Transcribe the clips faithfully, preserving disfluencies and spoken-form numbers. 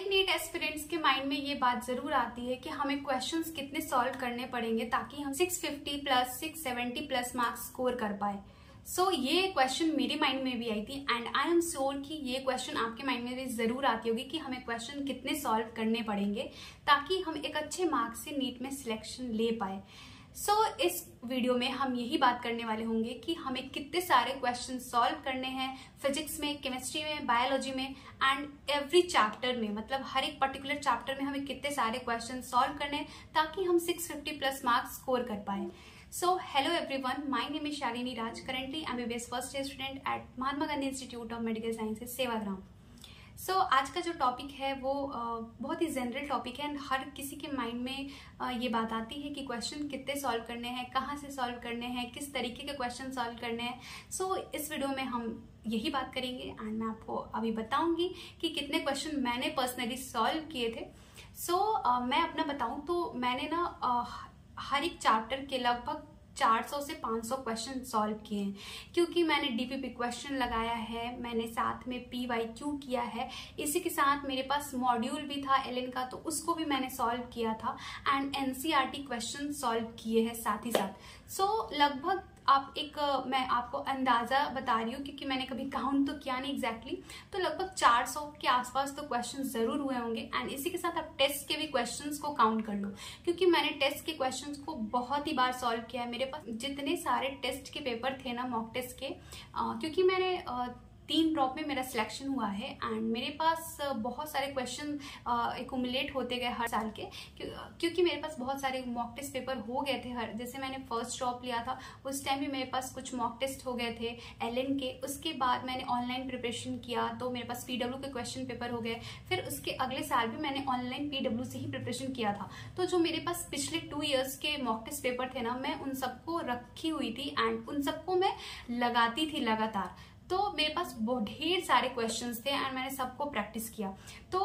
हरेक NEET aspirants के mind में ये बात जरूर आती है कि हमें क्वेश्चंस कितने सॉल्व करने पड़ेंगे ताकि हम छह सौ पचास प्लस छह सौ सत्तर प्लस मार्क्स स्कोर कर पाए। सो so, ये क्वेश्चन मेरे माइंड में भी आई थी एंड आई एम श्योर कि ये क्वेश्चन आपके माइंड में भी जरूर आती होगी कि हमें क्वेश्चन कितने सॉल्व करने पड़ेंगे ताकि हम एक अच्छे मार्क्स से नीट में सिलेक्शन ले पाए। सो so, इस वीडियो में हम यही बात करने वाले होंगे कि हमें कितने सारे क्वेश्चन सॉल्व करने हैं फिजिक्स में, केमिस्ट्री में, बायोलॉजी में एंड एवरी चैप्टर में, मतलब हर एक पर्टिकुलर चैप्टर में हमें कितने सारे क्वेश्चन सॉल्व करने हैं ताकि हम छह सौ पचास प्लस मार्क्स स्कोर कर पाए। So hello everyone, my name is Shalini Raj, currently MBBS first year student at Mahatma Gandhi institute of medical sciences, Sevagram. So so, आज का जो टॉपिक है वो uh, बहुत ही जनरल टॉपिक है एंड हर किसी के माइंड में uh, ये बात आती है कि क्वेश्चन कितने सॉल्व करने हैं, कहाँ से सॉल्व करने हैं, किस तरीके के क्वेश्चन सॉल्व करने हैं। सो so, इस वीडियो में हम यही बात करेंगे एंड मैं आपको अभी बताऊंगी कि कितने क्वेश्चन मैंने पर्सनली सॉल्व किए थे। सो so, uh, मैं अपना बताऊं तो मैंने ना uh, हर एक चैप्टर के लगभग चार सौ से पाँच सौ क्वेश्चन सॉल्व किए हैं, क्योंकि मैंने डीपीपी क्वेश्चन लगाया है, मैंने साथ में पीवाईक्यू किया है, इसी के साथ मेरे पास मॉड्यूल भी था एलएन का तो उसको भी मैंने सॉल्व किया था एंड एनसीईआरटी क्वेश्चन सॉल्व किए हैं साथ ही साथ। सो so, लगभग आप एक मैं आपको अंदाजा बता रही हूँ क्योंकि मैंने कभी काउंट तो किया नहीं एग्जैक्टली exactly, तो लगभग चार सौ के आसपास तो क्वेश्चन जरूर हुए होंगे एंड इसी के साथ आप टेस्ट के भी क्वेश्चंस को काउंट कर लो, क्योंकि मैंने टेस्ट के क्वेश्चंस को बहुत ही बार सॉल्व किया है। मेरे पास जितने सारे टेस्ट के पेपर थे ना, मॉक टेस्ट के, आ, क्योंकि मैंने आ, तीन ड्रॉप में मेरा सिलेक्शन हुआ है एंड मेरे पास बहुत सारे क्वेश्चन एक्यूमुलेट होते गए हर साल के, क्योंकि मेरे पास बहुत सारे मॉक टेस्ट पेपर हो गए थे। हर जैसे मैंने फर्स्ट ड्रॉप लिया था उस टाइम भी मेरे पास कुछ मॉक टेस्ट हो गए थे एलएन के, उसके बाद मैंने ऑनलाइन प्रिपरेशन किया तो मेरे पास पीडब्ल्यू के क्वेश्चन पेपर हो गए, फिर उसके अगले साल भी मैंने ऑनलाइन पीडब्ल्यू से ही प्रिपरेशन किया था। तो जो मेरे पास पिछले टू ईयर्स के मॉक टेस्ट पेपर थे ना, मैं उन सबको रखी हुई थी एंड उन सबको मैं लगाती थी लगातार, तो मेरे पास बहुत ढेर सारे क्वेश्चंस थे एंड मैंने सबको प्रैक्टिस किया। तो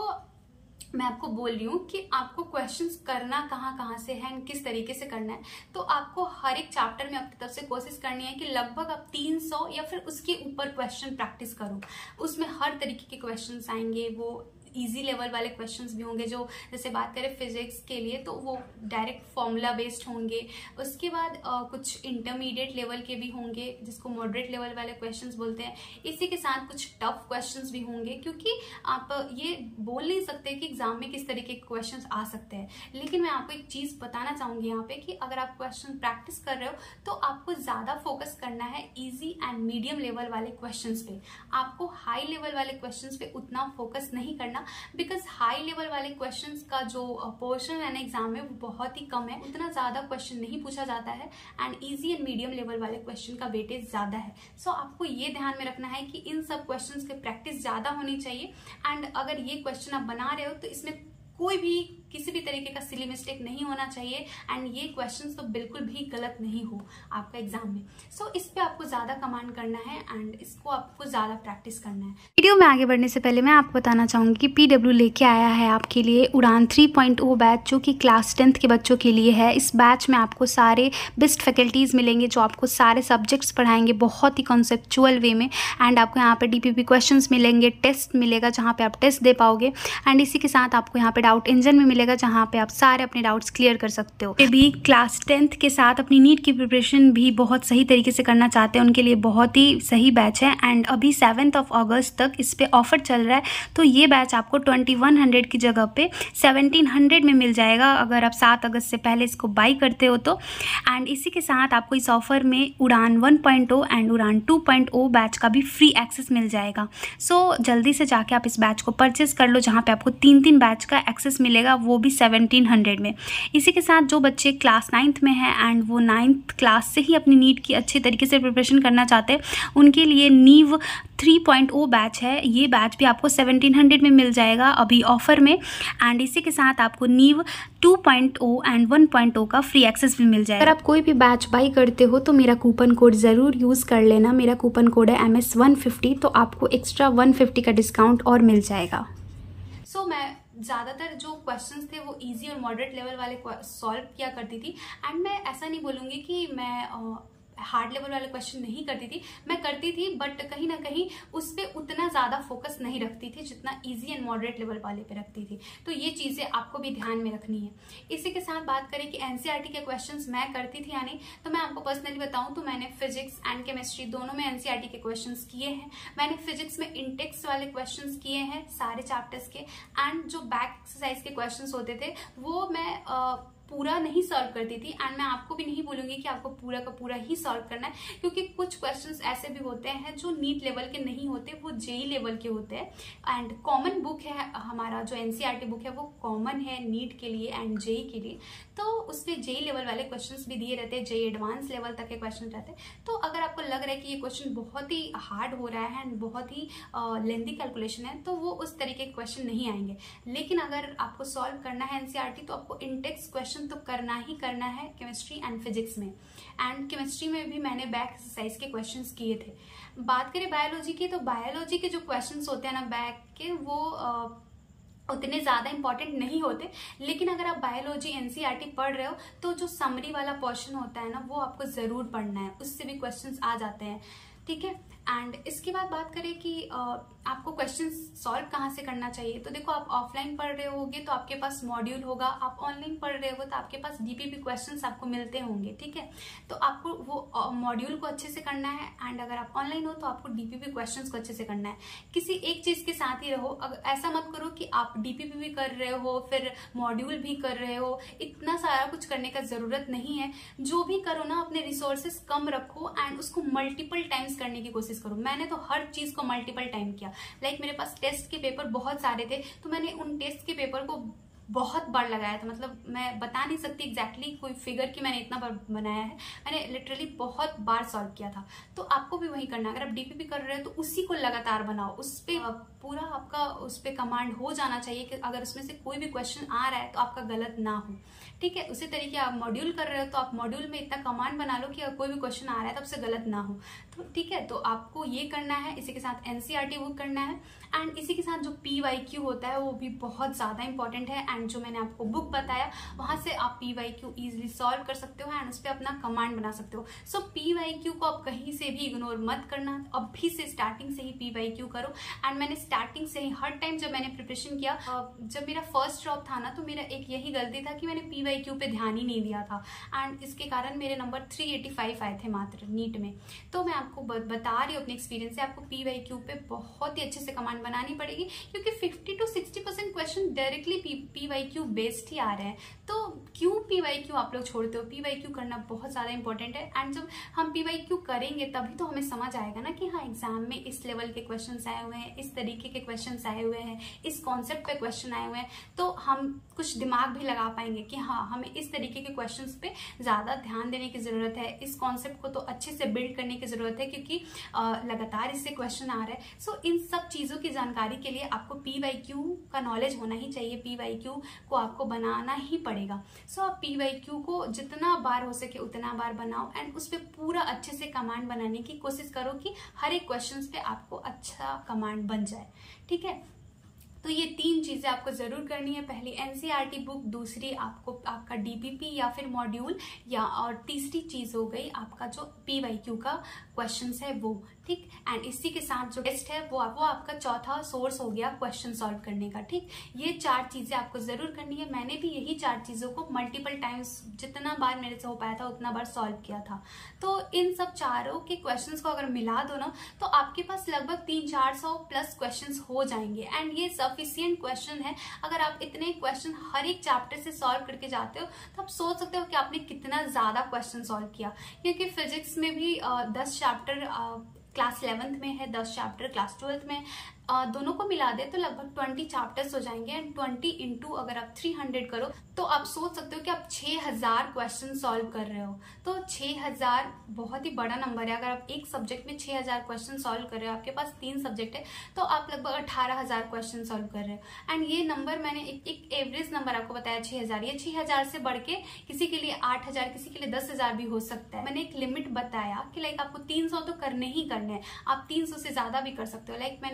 मैं आपको बोल रही हूँ कि आपको क्वेश्चंस करना कहाँ कहाँ से है एंड किस तरीके से करना है। तो आपको हर एक चैप्टर में अपनी तरफ से कोशिश करनी है कि लगभग आप तीन सौ या फिर उसके ऊपर क्वेश्चन प्रैक्टिस करो। उसमें हर तरीके के क्वेश्चंस आएंगे, वो इजी लेवल वाले क्वेश्चंस भी होंगे, जो जैसे बात करें फिजिक्स के लिए तो वो डायरेक्ट फॉर्मूला बेस्ड होंगे। उसके बाद आ, कुछ इंटरमीडिएट लेवल के भी होंगे जिसको मॉडरेट लेवल वाले क्वेश्चंस बोलते हैं। इसी के साथ कुछ टफ क्वेश्चंस भी होंगे, क्योंकि आप ये बोल नहीं सकते कि एग्जाम में किस तरीके के क्वेश्चंस आ सकते हैं। लेकिन मैं आपको एक चीज बताना चाहूंगी यहाँ पे कि अगर आप क्वेश्चन प्रैक्टिस कर रहे हो तो आपको ज्यादा फोकस करना है ईजी एंड मीडियम लेवल वाले क्वेश्चन पे। आपको हाई लेवल वाले क्वेश्चन पे उतना फोकस नहीं करना, बिकॉज हाई लेवल वाले क्वेश्चंस का जो पोर्शन है ना एग्जाम में वो बहुत ही कम है, उतना ज्यादा क्वेश्चन नहीं पूछा जाता है and easy and medium level वाले क्वेश्चन का वेटेज ज्यादा है। सो so, आपको ये ध्यान में रखना है कि इन सब क्वेश्चंस के प्रैक्टिस ज्यादा होनी चाहिए एंड अगर ये क्वेश्चन आप बना रहे हो तो इसमें कोई भी किसी भी तरीके का सिली मिस्टेक नहीं होना चाहिए एंड ये क्वेश्चंस तो बिल्कुल भी गलत नहीं हो आपका एग्जाम में। सो so, इस पे आपको ज्यादा कमांड करना है एंड इसको आपको ज्यादा प्रैक्टिस करना है। वीडियो में आगे बढ़ने से पहले मैं आपको बताना चाहूँगी कि पीडब्ल्यू लेके आया है आपके लिए उड़ान थ्री पॉइंट ओ बैच, जो कि क्लास टेंथ के बच्चों के लिए है। इस बैच में आपको सारे बेस्ट फैकल्टीज़ मिलेंगे जो आपको सारे सब्जेक्ट्स पढ़ाएंगे बहुत ही कॉन्सेप्चुअल वे में एंड आपको यहाँ पर डीपीपी क्वेश्चन मिलेंगे, टेस्ट मिलेगा जहाँ पर आप टेस्ट दे पाओगे एंड इसी के साथ आपको यहाँ पर डाउट इंजन में मिलेगा जहाँ पे आप सारे अपने डाउट्स क्लियर कर सकते हो। ये भी क्लास टेंथ के साथ अपनी नीट की प्रिपरेशन भी बहुत सही तरीके से करना चाहते हैं, उनके लिए बहुत ही सही बैच है एंड अभी सेवन्थ ऑफ अगस्त तक इस पे ऑफर चल रहा है। तो ये बैच आपको ट्वेंटी वन हंड्रेड की जगह पे सेवनटीन हंड्रेड में मिल जाएगा अगर आप सात अगस्त से पहले इसको बाई करते हो तो। एंड इसी के साथ आपको इस ऑफर में Udaan one point O and Udaan two point O batch का भी फ्री एक्सेस मिल जाएगा। सो so, जल्दी से जाके आप इस बैच को परचेज कर लो जहाँ पे आपको तीन तीन बैच का एक्सेस मिलेगा, वो भी सेवनटीन हंड्रेड में। इसी के साथ जो बच्चे क्लास नाइन्थ में हैं एंड वो नाइन्थ क्लास से ही अपनी नीट की अच्छे तरीके से प्रिपरेशन करना चाहते हैं, उनके लिए नीव थ्री पॉइंट ओ बैच है। ये बैच भी आपको सेवनटीन हंड्रेड में मिल जाएगा अभी ऑफर में एंड इसी के साथ आपको Neev two point O and one point O का फ्री एक्सेस भी मिल जाएगा। अगर आप कोई भी बैच बाई करते हो तो मेरा कूपन कोड ज़रूर यूज़ कर लेना। मेरा कूपन कोड है एम एस वन फिफ्टी, तो आपको एक्स्ट्रा वन फिफ्टी का डिस्काउंट और मिल जाएगा। सो so, मैं ज़्यादातर जो क्वेश्चंस थे वो इजी और मॉडरेट लेवल वाले सॉल्व किया करती थी एंड मैं ऐसा नहीं बोलूँगी कि मैं हार्ड लेवल वाले क्वेश्चन नहीं करती थी, मैं करती थी बट कहीं ना कहीं उस पर उतना ज़्यादा फोकस नहीं रखती थी जितना ईजी एंड मॉडरेट लेवल वाले पे रखती थी। तो ये चीज़ें आपको भी ध्यान में रखनी है। इसी के साथ बात करें कि एनसीईआरटी के क्वेश्चंस मैं करती थी या नहीं, तो मैं आपको पर्सनली बताऊं तो मैंने फिजिक्स एंड केमिस्ट्री दोनों में एनसीईआरटी के क्वेश्चंस किए हैं। मैंने फिजिक्स में इंटेक्स वाले क्वेश्चंस किए हैं सारे चैप्टर्स के, एंड जो बैक एक्सरसाइज के क्वेश्चंस होते थे वो मैं आ, पूरा नहीं सॉल्व करती थी। एंड मैं आपको भी नहीं बोलूंगी कि आपको पूरा का पूरा ही सॉल्व करना है, क्योंकि कुछ क्वेश्चंस ऐसे भी होते हैं जो नीट लेवल के नहीं होते, वो जेई लेवल के होते हैं। एंड कॉमन बुक है हमारा जो एनसीईआरटी बुक है वो कॉमन है नीट के लिए एंड जेई के लिए, तो उसमें जेई लेवल वाले क्वेश्चंस भी दिए रहते हैं, जेई एडवांस लेवल तक के क्वेश्चन रहते हैं। तो अगर आपको लग रहा है कि ये क्वेश्चन बहुत ही हार्ड हो रहा है एंड बहुत ही लेंथी कैलकुलेशन है, तो वो उस तरीके के क्वेश्चन नहीं आएंगे। लेकिन अगर आपको सॉल्व करना है एनसीईआरटी तो आपको इंटेक्स क्वेश्चन तो करना ही करना है केमिस्ट्री एंड फिजिक्स में। एंड केमिस्ट्री में भी मैंने बैक एक्सरसाइज के क्वेश्चंस किए थे। बात करें बायोलॉजी की, तो बायोलॉजी के जो क्वेश्चंस होते हैं ना बैक के, वो आ, उतने ज़्यादा इंपॉर्टेंट नहीं होते। लेकिन अगर आप बायोलॉजी एनसीईआरटी पढ़ रहे हो तो जो समरी वाला पोर्शन होता है ना वो आपको ज़रूर पढ़ना है, उससे भी क्वेश्चंस आ जाते हैं, ठीक है। एंड इसके बाद बात करें कि uh, आपको क्वेश्चन सॉल्व कहाँ से करना चाहिए, तो देखो आप ऑफलाइन पढ़ रहे होगे तो आपके पास मॉड्यूल होगा, आप ऑनलाइन पढ़ रहे हो तो आपके पास डीपीपी क्वेश्चंस आपको मिलते होंगे, ठीक है। तो आपको वो मॉड्यूल को अच्छे से करना है, एंड अगर आप ऑनलाइन हो तो आपको डीपीपी क्वेश्चंस को अच्छे से करना है। किसी एक चीज के साथ ही रहो, अगर ऐसा मत करो कि आप डीपीपी भी कर रहे हो फिर मॉड्यूल भी कर रहे हो, इतना सारा कुछ करने का जरूरत नहीं है। जो भी करो ना अपने रिसोर्सेस कम रखो एंड उसको मल्टीपल टाइम्स करने की कोशिश करो। मैंने तो हर चीज को मल्टीपल टाइम किया। लाइक like मेरे पास टेस्ट के पेपर बहुत सारे थे, तो मैंने उन टेस्ट के पेपर को बहुत बार लगाया था। मतलब मैं बता नहीं सकती एग्जैक्टली exactly कोई फिगर कि मैंने इतना बार बनाया है, मैंने लिटरली बहुत बार सॉल्व किया था। तो आपको भी वही करना है। अगर आप डीपीपी कर रहे हो तो उसी को लगातार बनाओ, उस पर पूरा आपका उस पर कमांड हो जाना चाहिए कि अगर उसमें से कोई भी क्वेश्चन आ रहा है तो आपका गलत ना हो, ठीक है। उसी तरीके आप मॉड्यूल कर रहे हो तो आप मॉड्यूल में इतना कमांड बना लो कि अगर कोई भी क्वेश्चन आ रहा है तो उससे गलत ना हो, तो ठीक है। तो आपको ये करना है, इसी के साथ एनसीईआरटी बुक करना है, एंड इसी के साथ जो पीवाईक्यू होता है वो भी बहुत ज्यादा इंपॉर्टेंट है। एंड जो मैंने आपको बुक बताया वहां से आप पीवाईक्यू इजीली सॉल्व कर सकते हो एंड उस पर अपना कमांड बना सकते हो। सो पीवाईक्यू को आप कहीं से भी इग्नोर मत करना, अभी से स्टार्टिंग से ही पीवाईक्यू करो। एंड मैंने स्टार्टिंग से ही हर टाइम जब मैंने प्रिपरेशन किया, जब मेरा फर्स्ट ड्रॉप था ना, तो मेरा एक यही गलती था कि मैंने पीवाईक्यू पे ध्यान ही नहीं दिया था, एंड इसके कारण मेरे नंबर थ्री एटी फाइव आए थे मात्र नीट में। तो मैं आपको बता रही हूँ अपने एक्सपीरियंस से, आपको पीवाईक्यू पे बहुत ही अच्छे से कमांड बनानी पड़ेगी, क्योंकि fifty to sixty percent question directly PYQ based ही आ रहे हैं। तो क्यों पीवाईक्यू आप लोग छोड़ते हो? पीवाईक्यू करना बहुत ज्यादा इंपॉर्टेंट है। एंड जब हम पीवाईक्यू करेंगे तभी तो हमें समझ आएगा ना कि हाँ एग्जाम में इस लेवल के क्वेश्चन आए हुए हैं, इस तरीके के क्वेश्चन आए हुए हैं, इस कॉन्सेप्ट पे क्वेश्चन आए हुए हैं, तो हम कुछ दिमाग भी लगा पाएंगे कि हाँ हमें इस तरीके के क्वेश्चंस पे ज्यादा ध्यान देने की जरूरत है, इस कॉन्सेप्ट को तो अच्छे से बिल्ड करने की जरूरत है, क्योंकि लगातार इससे क्वेश्चन आ रहा है। सो इन सब चीजों की जानकारी के लिए आपको पीवाईक्यू का नॉलेज होना ही चाहिए, पीवाईक्यू को आपको बनाना ही पड़ेगा। सो आप पीवाईक्यू को जितना बार हो सके उतना बार बनाओ एंड उस पर पूरा अच्छे से कमांड बनाने की कोशिश करो कि हर एक क्वेश्चन पे आपको अच्छा कमांड बन जाए, ठीक है। तो ये तीन चीजें आपको जरूर करनी है। पहली एनसीईआरटी बुक, दूसरी आपको आपका डीपीपी या फिर मॉड्यूल, या और तीसरी चीज हो गई आपका जो पीवाईक्यू का क्वेश्चंस है वो, ठीक। एंड इसी के साथ जो टेस्ट है वो वो आपका चौथा सोर्स हो गया क्वेश्चन सॉल्व करने का, ठीक। ये चार चीजें आपको जरूर करनी है। मैंने भी यही चार चीजों को मल्टीपल टाइम्स जितना बार मेरे से हो पाया था उतना बार सॉल्व किया था। तो इन सब चारों के क्वेश्चंस को अगर मिला दो ना तो आपके पास लगभग तीन चार सौ प्लस क्वेश्चंस हो जाएंगे। एंड ये सफिशिएंट क्वेश्चन है। अगर आप इतने क्वेश्चन हर एक चैप्टर से सॉल्व करके जाते हो तो आप सोच सकते हो कि आपने कितना ज्यादा क्वेश्चन सॉल्व किया, क्योंकि फिजिक्स में भी दस चैप्टर क्लास इलेवेंथ में है, दस चैप्टर क्लास ट्वेल्थ में, आ, दोनों को मिला दे तो लगभग ट्वेंटी चैप्टर्स हो जाएंगे। एंड ट्वेंटी इंटू अगर आप थ्री हंड्रेड करो तो आप सोच सकते हो कि आप छह हजार क्वेश्चन सॉल्व कर रहे हो। तो छह हजार बहुत ही बड़ा नंबर है। अगर आप एक सब्जेक्ट में छह हजार क्वेश्चन सॉल्व कर रहे हो, आपके पास तीन सब्जेक्ट है तो आप लगभग अठारह हजार क्वेश्चन सॉल्व कर रहे हो। एंड ये नंबर मैंने एक, एक एवरेज नंबर आपको बताया छह हजार। ये छह हजार से बढ़ के किसी के लिए आठ हजार, किसी के लिए दस हजार भी हो सकता है। मैंने एक लिमिट बताया कि लाइक आपको तीन सौ तो करने ही करने हैं, आप तीन सौ से ज्यादा भी कर सकते हो। लाइक मैंने चार सौ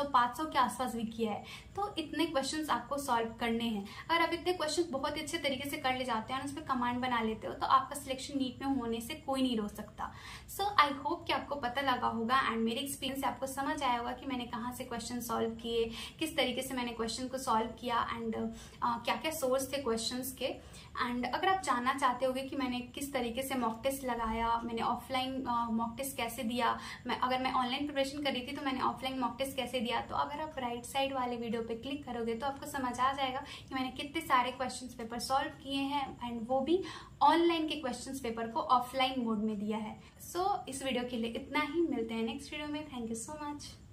पाँच सौ के आसपास भी किया है। तो इतने क्वेश्चंस आपको सॉल्व करने हैं। अगर आप इतने क्वेश्चंस बहुत ही अच्छे तरीके से कर ले जाते हैं और उस पर कमांड बना लेते हो तो आपका सिलेक्शन नीट में होने से कोई नहीं रोक सकता। सो आई होप कि आपको पता लगा होगा एंड मेरे एक्सपीरियंस से आपको समझ आया होगा कि मैंने कहाँ से क्वेश्चन सॉल्व किए, किस तरीके से मैंने क्वेश्चन को सॉल्व किया एंड uh, क्या क्या सोर्स थे क्वेश्चंस के। एंड अगर आप जानना चाहते होगे कि मैंने किस तरीके से मॉक टेस्ट लगाया, मैंने ऑफलाइन मॉक टेस्ट कैसे दिया, मैं अगर मैं ऑनलाइन प्रिपरेशन कर रही थी तो मैंने ऑफलाइन मॉक टेस्ट कैसे दिया, तो अगर आप राइट साइड वाले वीडियो पे क्लिक करोगे तो आपको समझ आ जाएगा कि मैंने कितने सारे क्वेश्चंस पेपर सॉल्व किए हैं एंड वो भी ऑनलाइन के क्वेश्चंस पेपर को ऑफलाइन मोड में दिया है। सो so, इस वीडियो के लिए इतना ही, मिलते हैं नेक्स्ट वीडियो में। Thank you so much.